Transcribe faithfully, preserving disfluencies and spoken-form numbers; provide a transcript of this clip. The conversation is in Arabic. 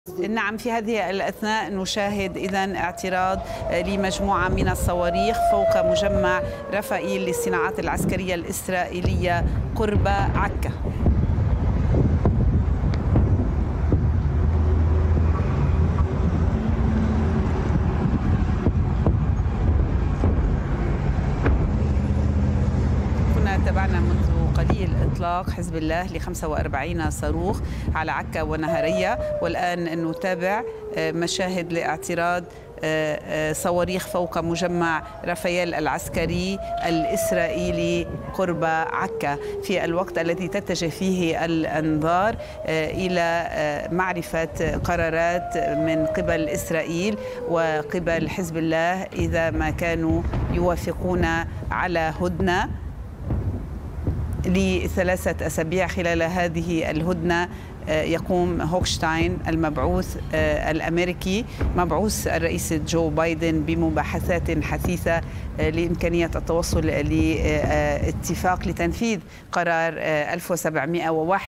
نعم، في هذه الأثناء نشاهد إذن اعتراض لمجموعة من الصواريخ فوق مجمع رفائيل للصناعات العسكرية الإسرائيلية قرب عكا. كنا تابعنا منذ قليل إطلاق حزب الله ل خمسة وأربعين صاروخ على عكا ونهرية، والآن نتابع مشاهد لاعتراض صواريخ فوق مجمع رفائيل العسكري الإسرائيلي قرب عكا، في الوقت الذي تتجه فيه الأنظار إلى معرفة قرارات من قبل إسرائيل وقبل حزب الله إذا ما كانوا يوافقون على هدنة لثلاثة أسابيع. خلال هذه الهدنة يقوم هوكشتاين المبعوث الأمريكي مبعوث الرئيس جو بايدن بمباحثات حثيثة لإمكانية التوصل لاتفاق لتنفيذ قرار ألف وسبعمائة وواحد.